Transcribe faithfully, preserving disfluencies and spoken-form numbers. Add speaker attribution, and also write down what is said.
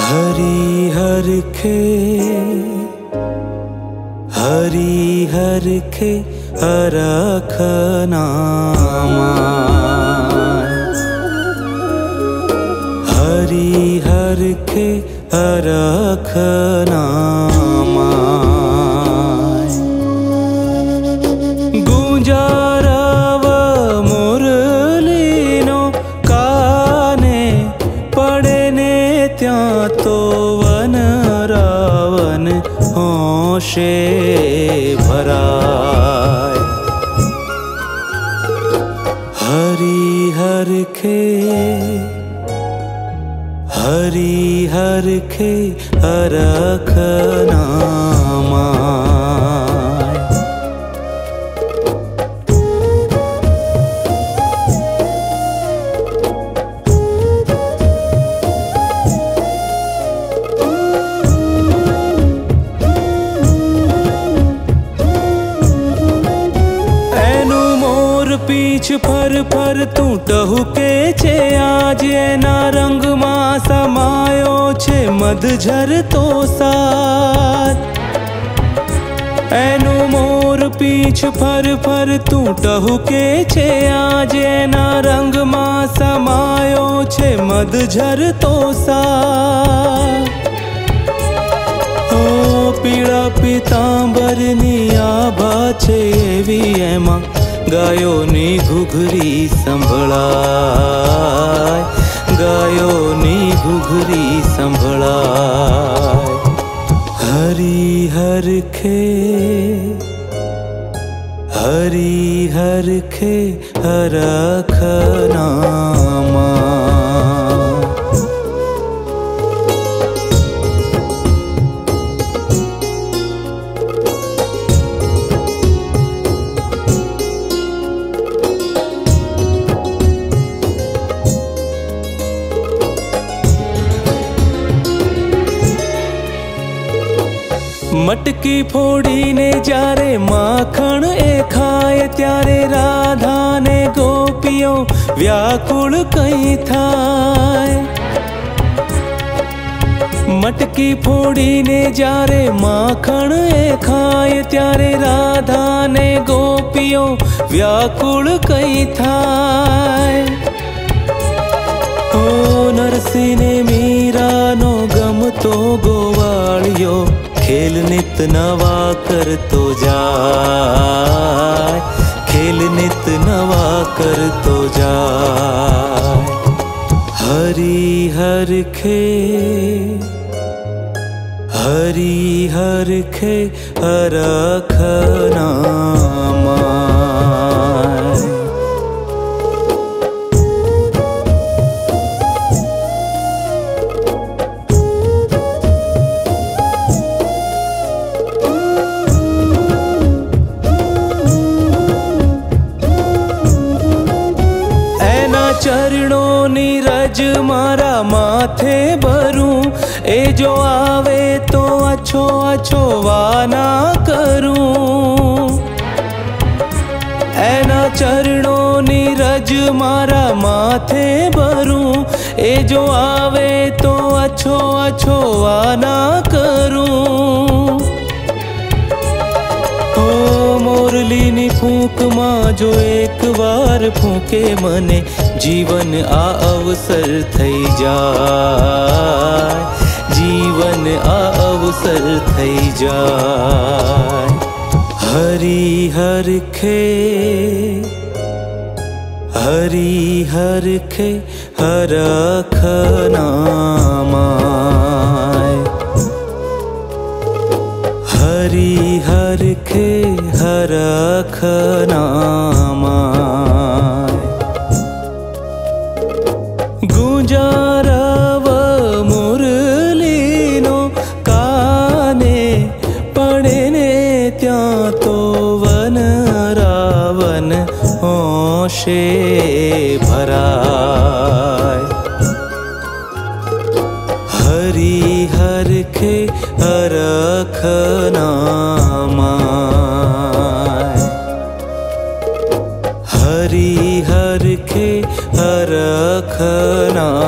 Speaker 1: हरि हर खे हरि हर खे हरख नामा हरि हर खे हरख नामा गुंजाराव मुरलीनो काने पड़े ने त्या तो वन रावण होशे भराय। हरि हर खे हरि हर खे हरख नामा पीछ फर फर तू टहु के छे आज एना रंग मां समायो छे मधझर तो साथ। एनु मोर पीछ फर फर तू टहु के छे आज एना रंग मां समायो छे मधझर तो साथ। ओ पीड़ा पीतांबरनी आभा छे एवी एमा गायोनी घुघरी संभळाय गायोनी घुघरी संभळाय। हरि हर खे हरि हर खे हरख नामा मटकी फोड़ी ने जारे माखण ए खाए त्यारे राधा ने गोपियों व्याकुल कई थाय। मटकी फोड़ी ने जारे माखण ए खाए त्यारे राधा ने गोपियों व्याकुल कई थाय। ओ नरसिंह ने मीरा नो गम तो गोवालियो खेल नित नवा कर तो जाय खेल नित नवा कर तो जाय। हरि हर खे हरि हर खे हरख नामा चरणों नी रज मारा माथे भरूं ए जो आवे तो अच्छो अच्छो वाना करूं। ऐना चरणों नी रज मारा माथे भरूं ए जो आवे तो अच्छो अच्छो वाना करूं। मोरली नी फूंक मां जो एक बार फूंके मने जीवन आ अवसर थई जाय जीवन आ अवसर थई जाय। हरि हर खे हरि हर खे हरख नामा हरि हर खे हरख नामा गुंजाराव मुरलीनो काने पड़े ने त्या तो वन रावण होशे भराय। हरि हर खे हरख नामा हरि हर खे हरख नामा।